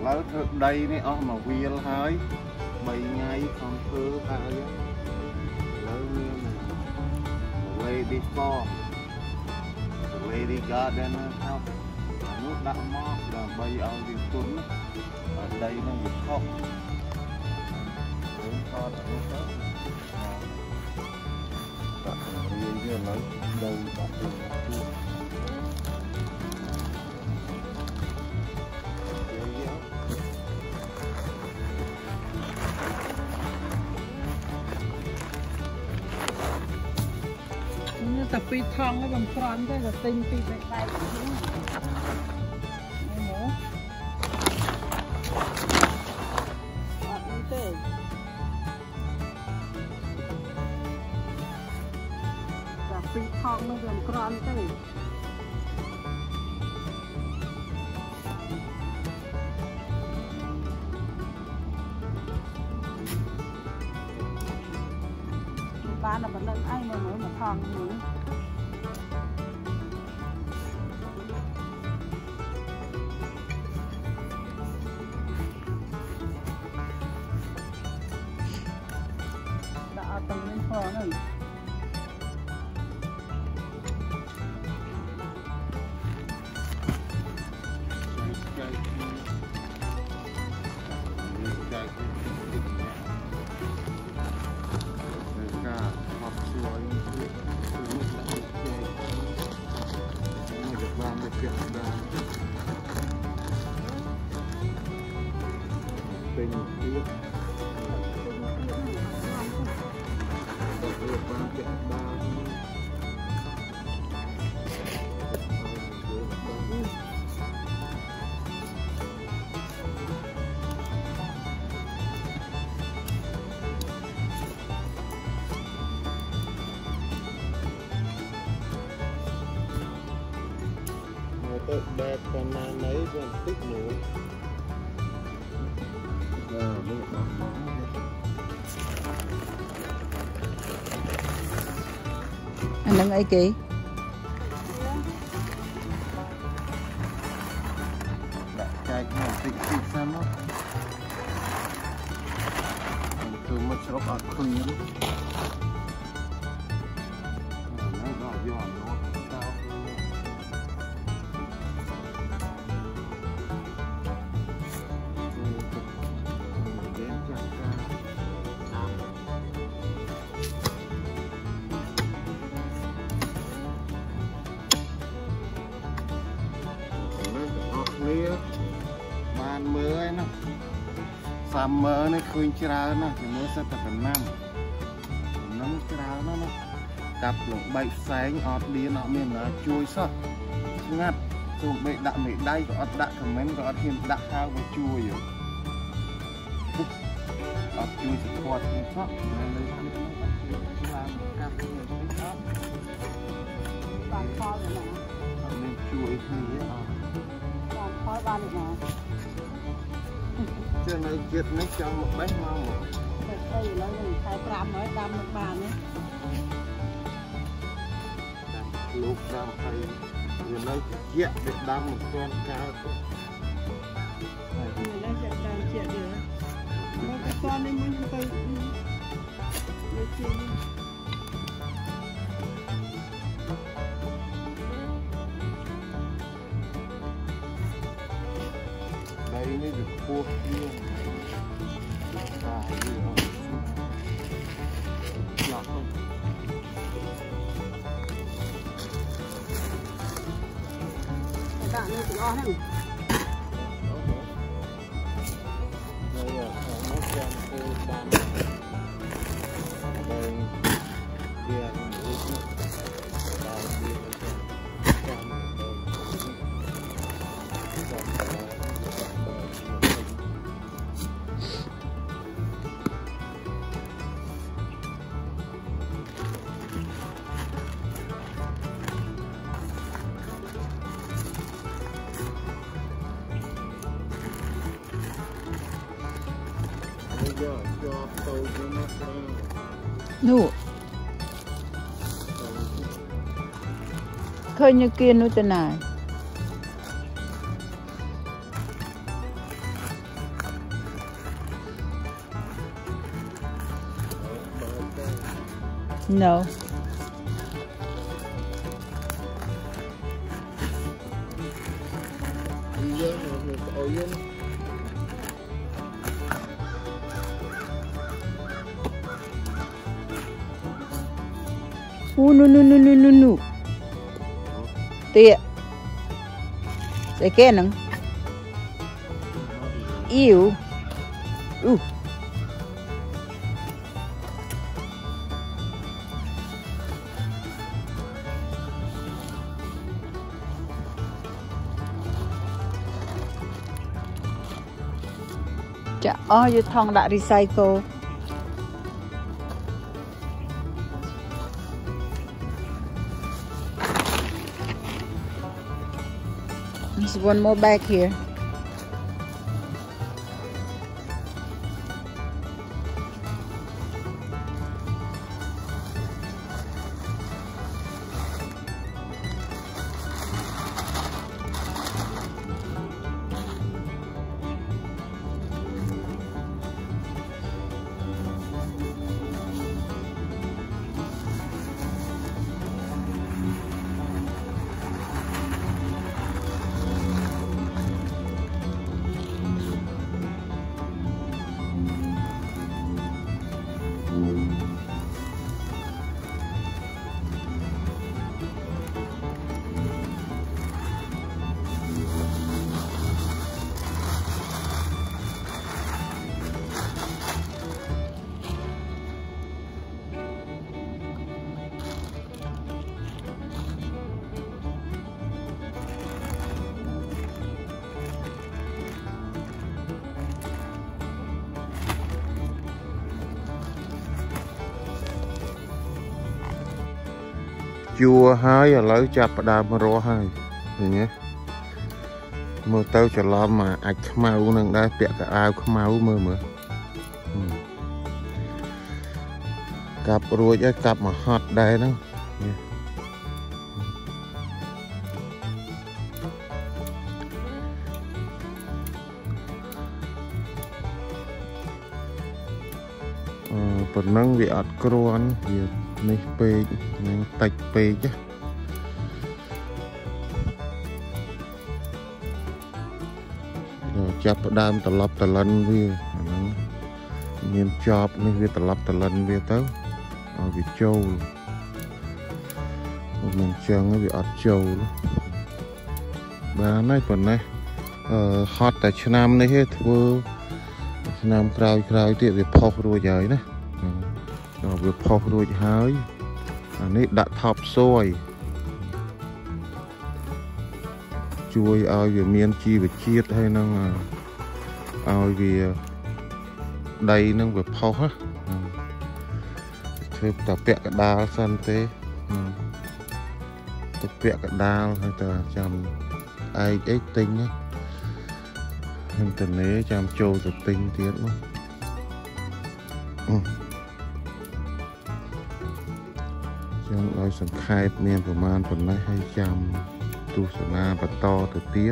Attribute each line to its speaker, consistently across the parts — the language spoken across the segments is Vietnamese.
Speaker 1: lỡ đây này mà wheel hơi bay ngay không cứ hai lỡ như lady for lady garden house nước đã mò là bay ở địa tuấn ở đây nó bị khóc đến con ở nước đó bây giờ nói đây bạn đừng
Speaker 2: tập pi thong nó bằng tròn thế là tinh pi bay bay tập pi thong nó bằng tròn thế bán là vẫn lên anh mới mà thong nữa đã từng lên phò này tình yêu tôi đẹp còn là lấy còn tích nữa anh đang ấy kì
Speaker 1: cái này tích tích xem đó từ một số ở khơi nó rõ giòn nó cao bàn mới nó xăm mơ nó khơi cháo nó thì mới sẽ tập năm nó cháo nó cặp lục bay sáng ọt đi nó miền là chui sót ngắt dùng bị đạn bị đay có ọt đạn comment có ọt hiền đạn cao với chui rồi ọt chui thì quạt thì sót nên làm cặp
Speaker 2: toàn kho rồi nè
Speaker 1: nên chui thì
Speaker 2: toàn kho ba được nè
Speaker 1: cho nên chết nó trong một bánh ngon một
Speaker 2: đây là mình khai tram nói đam một bàn ấy
Speaker 1: lúc đam hay người nói chuyện để đam một con cao
Speaker 2: người nói chuyện đam chuyện được một cái con ấy muốn tôi nói chuyện
Speaker 1: đây mới được cua kia nhỏ không
Speaker 2: bạn này cũng ngon không
Speaker 1: đây là nó xem cô đam đây kia
Speaker 2: nụ khơi như kia nụ tên này No. No. Tia. Sẽ cái nằng. Yêu. Chà, vô thong đã recycle. There's one more bag here.
Speaker 1: Chua hai ở lấy chập đàm rô hai nhé mơ tao cho lo mà ạch mau nâng đây bẹt cả ao mau mơ cặp rồi chứ cặp mà hot đây đó phần nâng bị ọt cron việc này pe này tạch pe chứ rồi chập đam tờ lấp tờ lân vi miền chọp này vi tờ lấp tờ lân vi tới vì châu mình chân nó bị ọt châu bà này phần này hot tại Nam này hết vừa Nam cày tiệm về phọc rồi vậy đấy rồi vừa phọc rồi hái anh ấy đã thọc xôi chui ao về miên chi về chiết hay năng ao về đây năng về phọc á thêm tập bẹ cả đa san thế tập bẹ cả đa hay là chăm ai ấy tinh á hình tình này chăm trâu tập tinh tiết mà chẳng nói sẵn khai miền của man phần này hay chăm tu sẵn na và to từ tiết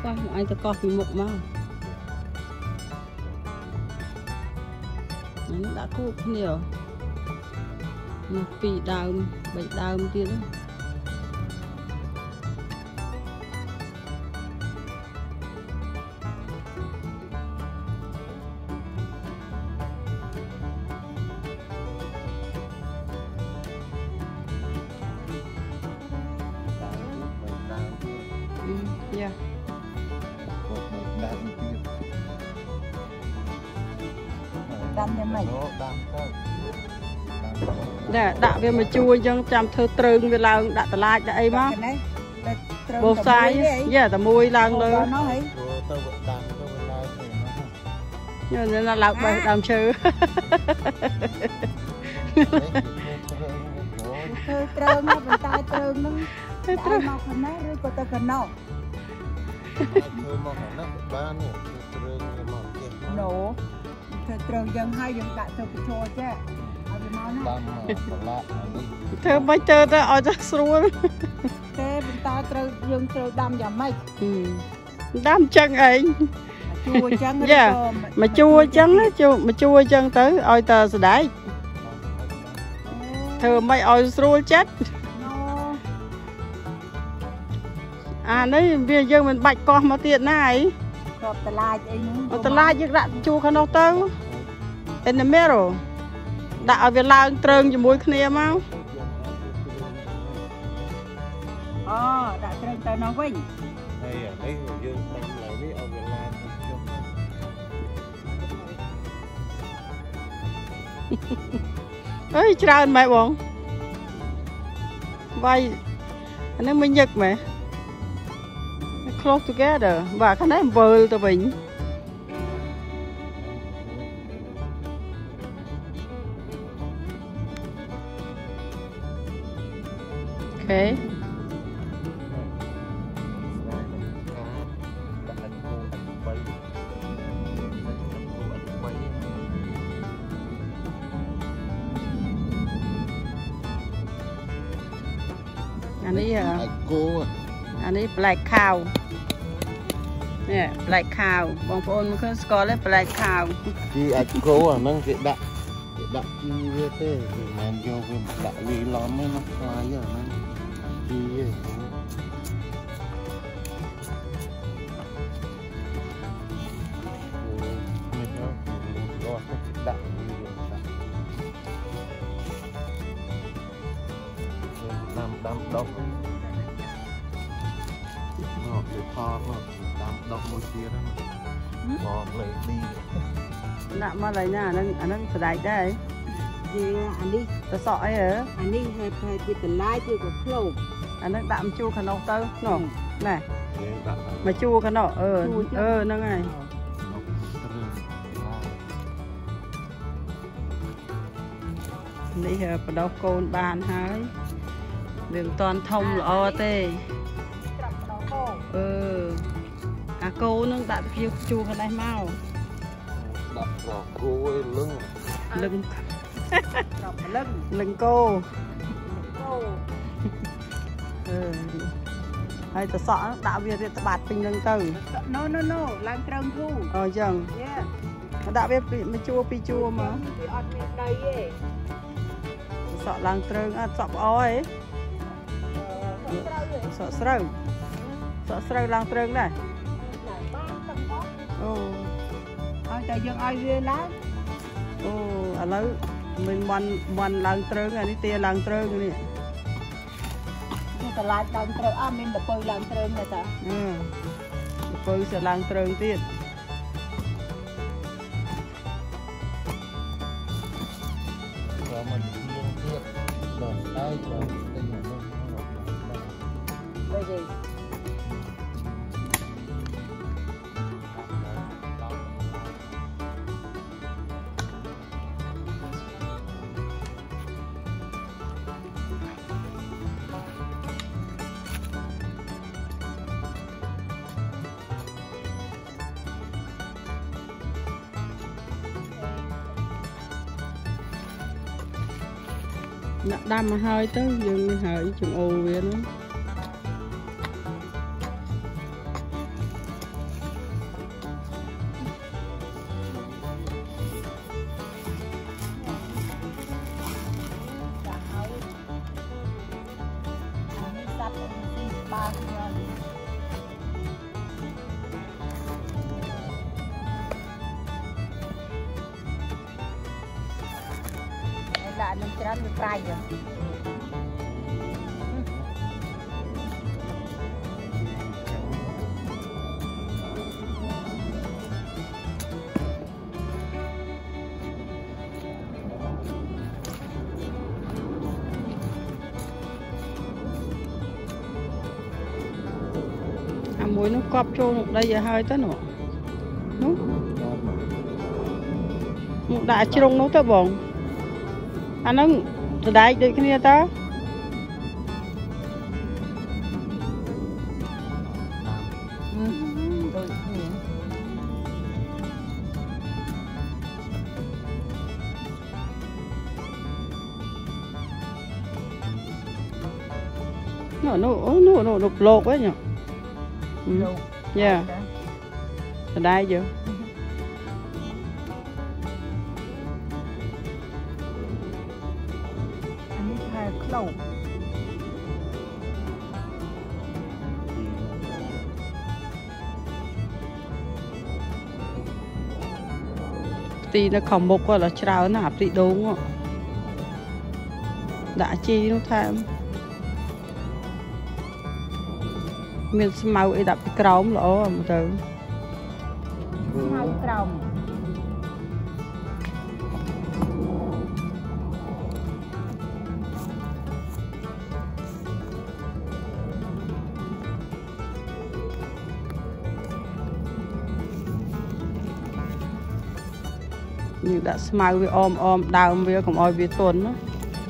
Speaker 2: coi anh ta coi vì mục mau nó đã cúp nhiều một pì đào 3 đào tiền đó yeah. Nè, đã về mà chua chân chăm thơ trơn về là đã tờ lại đã ấy má bột sai dạ tờ mùi lần nữa nhưng mà là lạc bài đàm chư
Speaker 3: thơ trơn nó bên tay trơn nó đã mọc hình á rồi có tờ cần nọ nổ thơ trơn dân hai dân đại thơ bị chua chứ
Speaker 2: thơ mấy tơ đó ở cho xuống
Speaker 3: thế bên tay trơn dân trơn đâm vào mấy
Speaker 2: đâm chân ấy
Speaker 3: chua chân
Speaker 2: dạ mà chua chân á mà chua chân tới oi tờ sẽ đáy thơ mấy oi xuống chết à đấy bây giờ mình bạch con mà tiền này
Speaker 3: tờ
Speaker 2: lai chứ đã chua khăn đâu tớ in the middle đã ở Việt Nam trơn cho mũi kia mau
Speaker 3: đã trơn tới nó vinh
Speaker 2: ơi chào mẹ bọn vậy nó mới nhật mẹ close together và cái này vờ tụi mình okay anh ấy anh ấy black cow nè black cow bông phôn mới có score lên black cow
Speaker 1: thì anh cô à nâng cái đặt chi với thế mà vô cái đặt lì lon mới nó fly rồi nâng chi với đâm đốc nó để pha nó đâm đốc một kia đó bỏ lấy đi
Speaker 2: nè mà lấy nha anh phải đại đây
Speaker 3: gì anh đi
Speaker 2: ta sỏi hả
Speaker 3: anh đi hay bị tận lai chưa có flow
Speaker 2: anh đạm chua khăn đâu tơ nè này mà chua khăn đâu nó này đi hả bắt đầu côn bàn hái đường toàn thông lọ tê à cô nó đã kêu chua cái này mau
Speaker 1: đặt vào cô ấy lưng
Speaker 2: lưng cô hay ta sợ đã biết ta bạt bình lưng từ
Speaker 3: no lang trơn thu
Speaker 2: chẳng đã biết mà chua mà sợ lang trơn sợ oi sợ srâu lang trơn này
Speaker 3: trời dân ai ghê lắm
Speaker 2: à lấy mình mình lang trơn này đi tia lang trơn này
Speaker 3: ta lại lang trơn mình là phơi lang trơn này ta
Speaker 2: phơi sẽ lang trơn tiền
Speaker 1: rồi mình liên tiếp đòn tay rồi tình hình
Speaker 3: đây gì
Speaker 2: đâm mà hơi tới dừng hơi chừng ô vậy nó
Speaker 3: cắt ba con là mình cho nó cay rồi
Speaker 2: muối nó cọp cho đây giờ hơi tới nữa một đại trông nó tới bồn anh nó từ đây đi cái này ta nó lột ấy nhỉ dạ từ đây chưa
Speaker 3: anh ấy thay khẩu
Speaker 2: tì nó không một là trào nó hạp tì đúng không đã chi nó tham miền màu ấy đập cái còng lỗ mà từ
Speaker 3: màu còng
Speaker 2: như đã màu với om đào với còn oi với tuần đó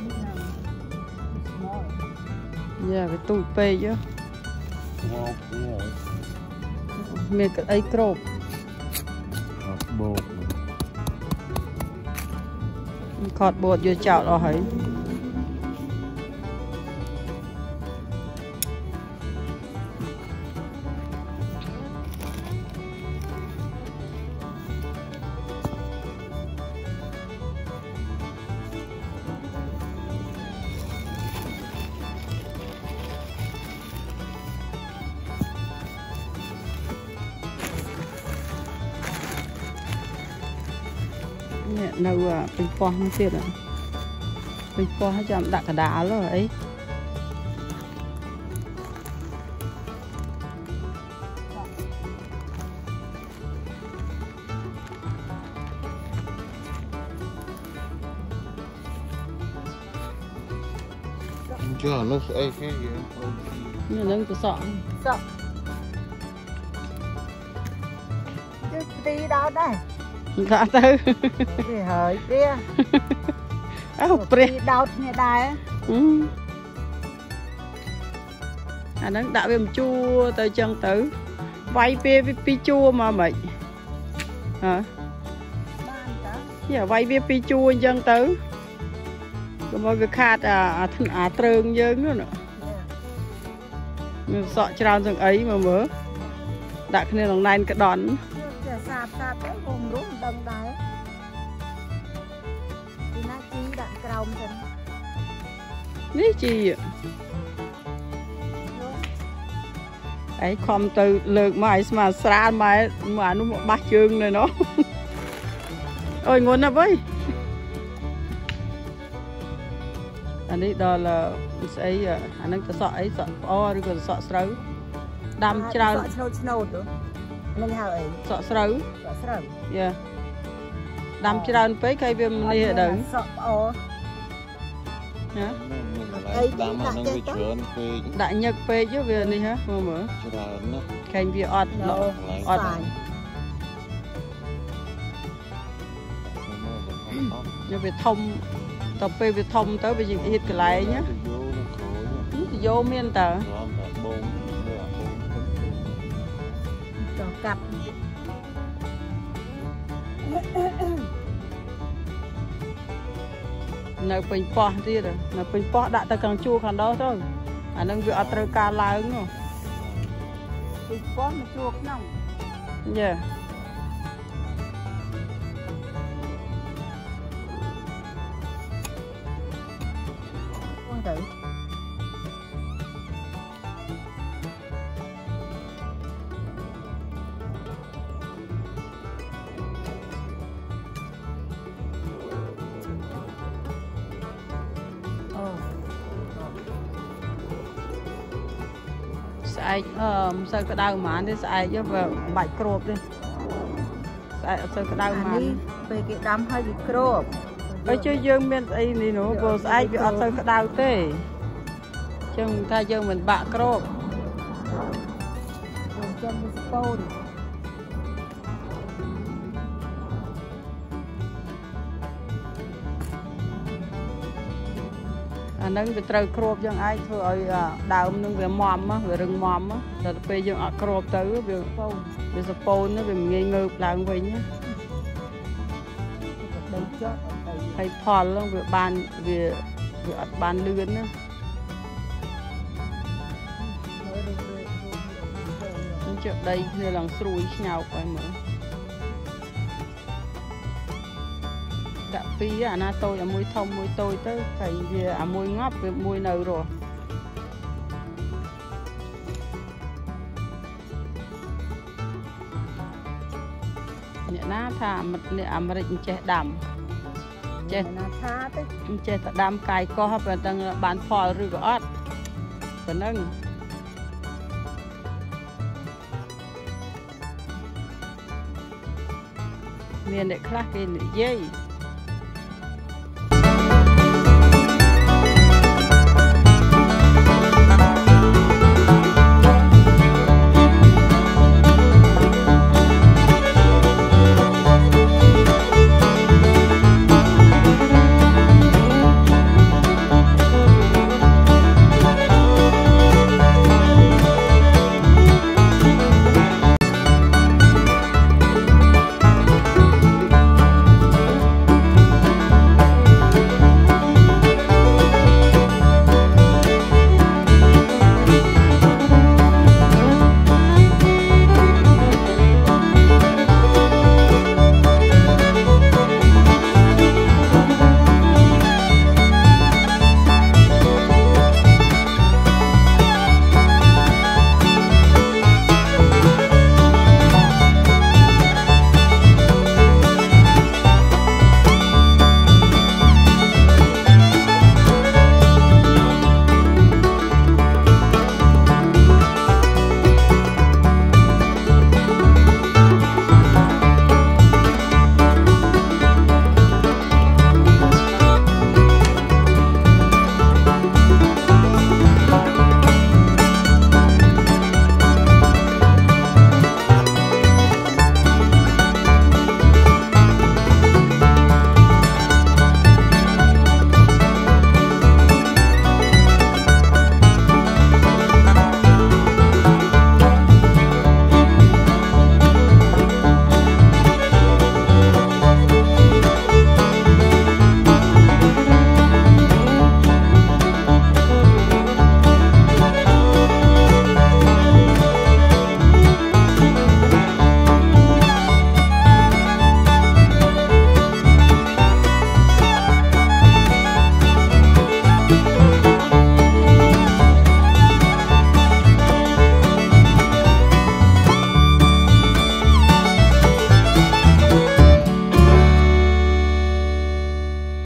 Speaker 2: giờ với tụi pe chứ miền cái ấy crop cọt bột vừa chảo rồi hãy nâu bình po nó tiệt rồi bình po nó chạm đặt cả đá rồi ấy
Speaker 1: chưa nó sẽ cái gì
Speaker 2: như nâng từ sọ
Speaker 3: chứ đi đâu đây
Speaker 2: đã tới
Speaker 3: thì hơi kia đi đâu như đây
Speaker 2: anh đang đã về chua tới chân tử vay pi chua mà mày hả giờ vay pi chua chân tử rồi mọi việc khát thân trơn dân nữa nè sọ trao rừng ấy mà mớ đã cái này lần này cái đòn
Speaker 3: sạp cái vùng đúng đằng đấy thì nó chỉ đặt còng thôi
Speaker 2: ní chi ấy không từ lược mày mà xa mà nó một ba chương này nó ôi ngon à với anh ấy đó là ấy anh ấy sọ ấy sọ o rồi còn sọ sấu đâm trao
Speaker 3: mình hỏi
Speaker 2: sọ sấu yeah đâm trao với cây viêm này đỡ đại nhật pe chứ về này hả mà mở cây vi ọt ọt như về thông tập pe về thông tới bây giờ hít cái lại nhá vô miên tờ
Speaker 3: cặp
Speaker 2: nơi bình po đi rồi nơi bình po đã tới càng chua càng đó thôi anh đang vừa tới cá lá ứng rồi
Speaker 3: bình po mà chua nóng
Speaker 2: yeah ai sao cái đau mà đi ai cho vào bạch crop đi sao cái đau mà
Speaker 3: về cái đám hơi bị crop
Speaker 2: ở chơi dương bên đây này nó vô ai bị sao cái đau thế chừng thay dương mình bạ crop
Speaker 3: cho mình stone
Speaker 2: nâng về trời crop chẳng ai thôi đào nâng về mòm á về rừng mòm á rồi bây giờ ở crop tới về spawn nó về ngây ngơ làm vậy nhá hay phò luôn về bàn lươn á trước đây nên là xuôi nhau coi mở cà phê na tôi mùi thông mùi tôi tới phải về mùi ngóp về mùi nở rồi nè na thà mặt nè mà định che đầm che
Speaker 3: tha tới
Speaker 2: che đầm cài co hấp và đang bán phò rồi có ớt và nâng miền để khác cái dây